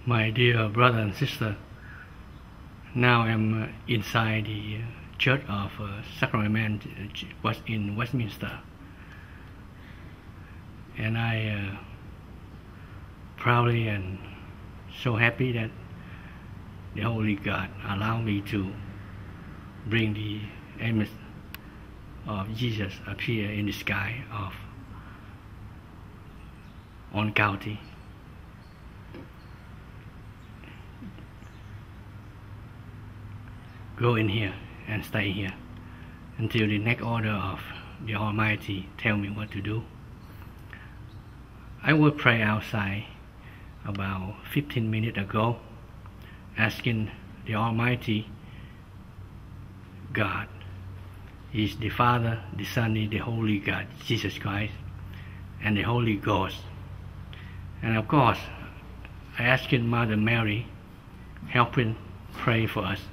My dear brother and sister, now I'm inside the Church of Sacrament was in Westminster, and I proudly and so happy that the Holy God allowed me to bring the image of Jesus appear in the sky of Orange County. Go in here and stay here until the next order of the Almighty tell me what to do. I will pray outside about 15 minutes ago, asking the Almighty God, is the Father, the Son, the Holy God, Jesus Christ, and the Holy Ghost. And of course, I asking Mother Mary, helping pray for us,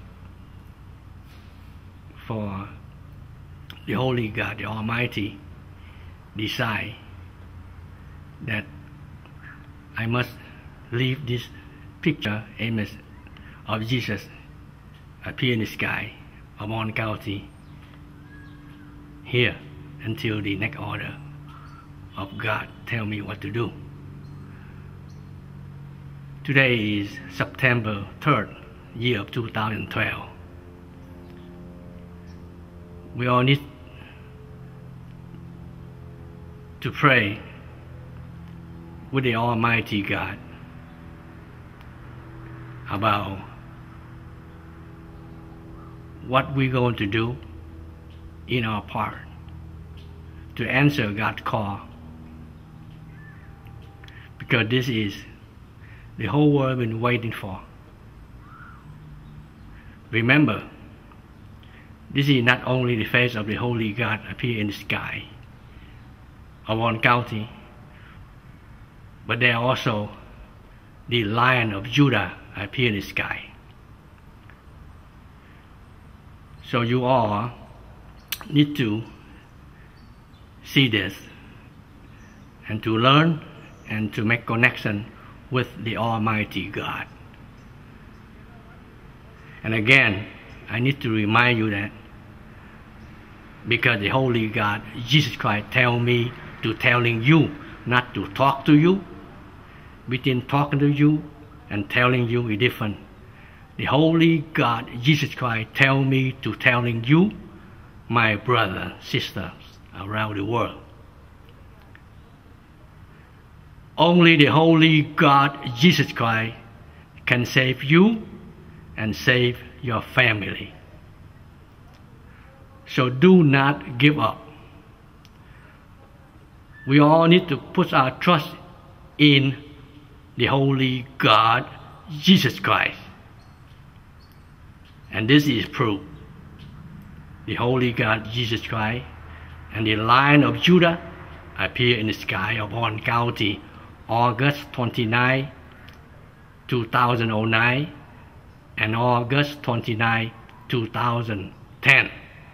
for the Holy God, the Almighty, decide that I must leave this picture, image of Jesus appear in the sky of Orange County here until the next order of God tell me what to do. Today is September 3rd, year of 2012. We all need to pray with the Almighty God about what we're going to do in our part to answer God's call, because this is the whole world been waiting for. Remember, this is not only the face of the Holy God appear in the sky of Orange County, but there also the Lion of Judah appear in the sky. So you all need to see this and to learn and to make connection with the Almighty God. And again, I need to remind you that because the Holy God, Jesus Christ, tell me to telling you, not to talk to you. Between talking to you and telling you is different. The Holy God, Jesus Christ, tell me to telling you, my brothers, sisters around the world. Only the Holy God, Jesus Christ, can save you and save your family. So do not give up. We all need to put our trust in the Holy God, Jesus Christ. And this is proof. The Holy God, Jesus Christ, and the Lion of Judah appear in the sky of Orange County, August 29, 2009, and August 29, 2010.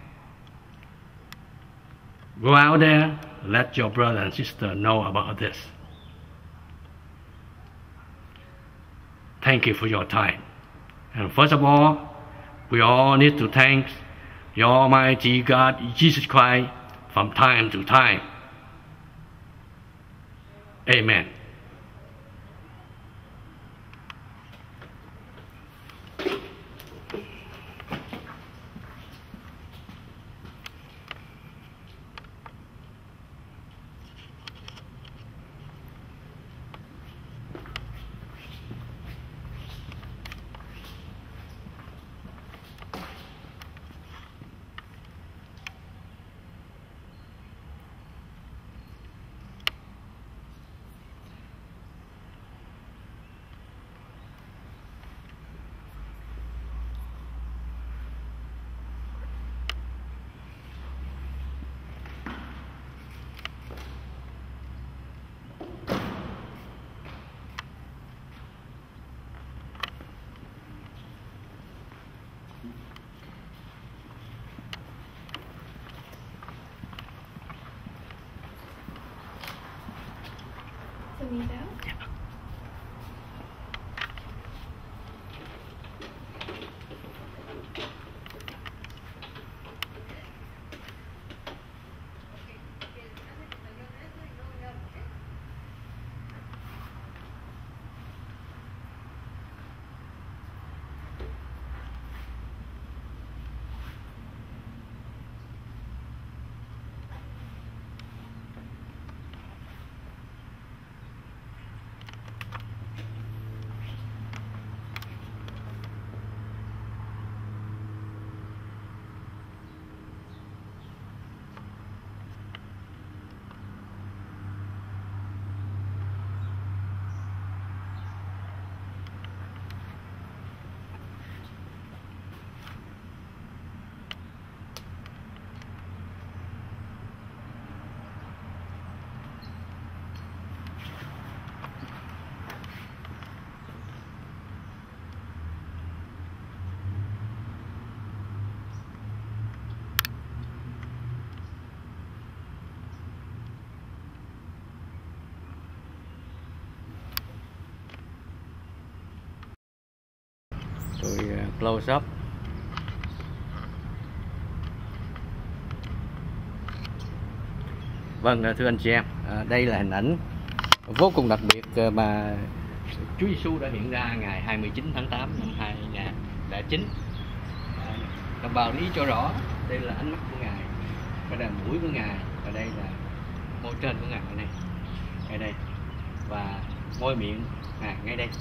Go out there, let your brother and sister know about this. Thank you for your time. And first of all, we all need to thank the Almighty God, Jesus Christ, from time to time. Amen. Sunita. Tôi close up. Vâng, thưa anh chị em, đây là hình ảnh vô cùng đặc biệt mà Chúa Giêsu đã hiện ra ngày 29 tháng 8 năm 2009. Đồng bào lý cho rõ, đây là ánh mắt của Ngài, đây là mũi của Ngài, và đây là môi trên của Ngài này, ngay đây, và môi miệng Ngài ngay đây,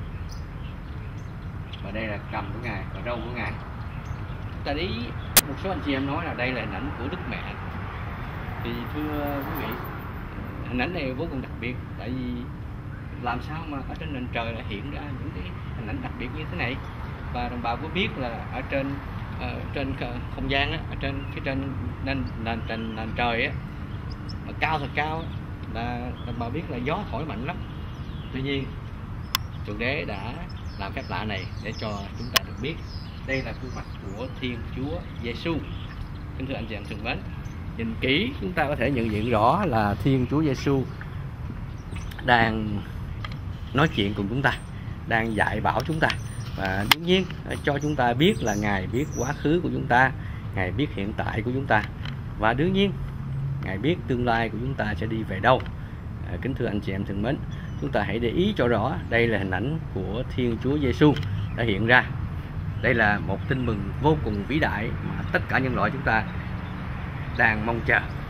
và đây là cằm của Ngài và râu của Ngài. Ta ý một số anh chị em nói là đây là hình ảnh của Đức Mẹ. Thì thưa quý vị, hình ảnh này vô cùng đặc biệt, tại vì làm sao mà ở trên nền trời lại hiện ra những cái hình ảnh đặc biệt như thế này. Và đồng bào có biết là ở trên không gian á, ở trên phía trên nền trời á, mà cao thật cao là đồng bào biết là gió thổi mạnh lắm. Tuy nhiên Thượng Đế đã làm phép lạ này để cho chúng ta được biết đây là khuôn mặt của Thiên Chúa Giêsu. Kính thưa anh chị em thân mến, nhìn kỹ chúng ta có thể nhận diện rõ là Thiên Chúa Giêsu đang nói chuyện cùng chúng ta, đang dạy bảo chúng ta, và đương nhiên cho chúng ta biết là Ngài biết quá khứ của chúng ta, Ngài biết hiện tại của chúng ta, và đương nhiên Ngài biết tương lai của chúng ta sẽ đi về đâu. Kính thưa anh chị em thân mến, chúng ta hãy để ý cho rõ, đây là hình ảnh của Thiên Chúa Giêsu đã hiện ra. Đây là một tin mừng vô cùng vĩ đại mà tất cả nhân loại chúng ta đang mong chờ.